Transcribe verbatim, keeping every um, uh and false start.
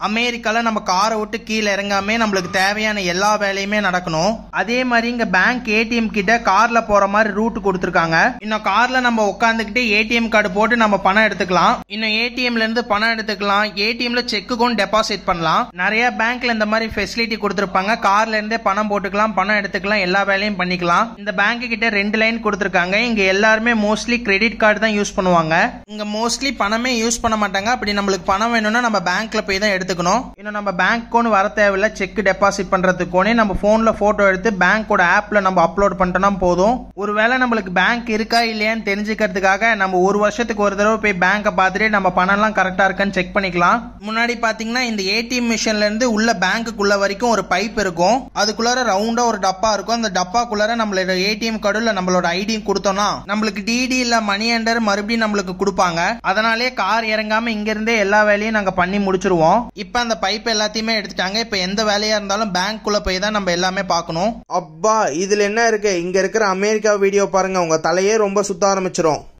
அமெரிக்கால நம்ம காரை விட்டு கீழே இறங்காம நம்மளுக்கு தேவையான எல்லா வேலையுமே நடக்கணும். அதே மாதிரி இங்க பேங்க் ஏடிஎம் கிட்ட கார்ல போற மாதிரி ரூட் கொடுத்திருக்காங்க. இன்னும் கார்ல நம்ம உட்காந்துக்கிட்டு ஏடிஎம் கார்டு போட்டு நம்ம பணம் எடுத்துக்கலாம். இன்னும் ஏடிஎம்ல இருந்து பணம் எடுத்துக்கலாம். ஏடிஎம்ல செக்குக்கும் டெபாசிட் பண்ணலாம். நிறைய பேங்க்ல இந்த மாதிரி ஃபெசிலிட்டி கொடுத்திருப்பாங்க. கார்ல இருந்தே பணம் போட்டுக்கலாம், பணம் எடுத்துக்கலாம், எல்லா வேலையும் பண்ணிக்கலாம். இந்த பேங்க் கிட்ட ரெண்டு லைன் கொடுத்திருக்காங்க. இங்க எல்லாருமே மோஸ்ட்லி கிரெடிட் கார்டு தான் யூஸ் பண்ணுவாங்க. இங்க மோஸ்ட்லி பணமே யூஸ் பண்ண மாட்டாங்க. அப்படி நம்மளுக்கு பணம் வேணும்னா நம்ம பேங்க்ல போய் தான் எடுத்துக்கணும். இன்னும் நம்ம பேங்க்கு வர தேவையில்ல. செக் டெபாசிட் பண்றதுக்கோனே நம்ம போன்ல போட்டோ எடுத்து பேங்கோட ஆப்ல நம்ம அப்லோட் பண்ணிட்டோம்னா போதும். ஒருவேளை நம்மளுக்கு பேங்க் இருக்கா இல்லையான்னு தெரிஞ்சுக்கிறதுக்காக நம்ம ஒரு வருஷத்துக்கு ஒரு தடவை போய் பேங்கை பார்த்துட்டு நம்ம பணம் எல்லாம் கரெக்டா இருக்கான்னு செக் பண்ணிக்கலாம். முன்னாடி பாத்தீங்கன்னா இந்த ஏடிஎம் மிஷின்ல இருந்து உள்ள பேங்க்குள்ள வரைக்கும் ஒரு பைப் இருக்கும். அதுக்குள்ளார ரவுண்டா ஒரு டப்பா இருக்கும். அந்த டப்பாக்குள்ளார நம்மளோட ஏடிஎம் கார்டு இல்ல நம்மளோட ஐடி கொடுத்தோம்னா நம்மளுக்கு டிடி இல்ல மணி அண்டர் மறுபடியும் நம்மளுக்கு கொடுப்பாங்க. அதனாலே கார் இறங்காம இங்க இருந்தே எல்லா வேலையும் நாங்க பண்ணி முடிச்சிருவோம். இப்ப அந்த பைப் எல்லாத்தையுமே எடுத்துட்டாங்க. இப்ப எந்த வேலையா இருந்தாலும் பேங்க் குள்ள போய் தான் நம்ம எல்லாமே பார்க்கணும். அப்பா இதுல என்ன இருக்கு? இங்க இருக்கிற அமெரிக்கா வீடியோ பாருங்க, உங்க தலையே ரொம்ப சுத்த ஆரம்பிச்சிரும்.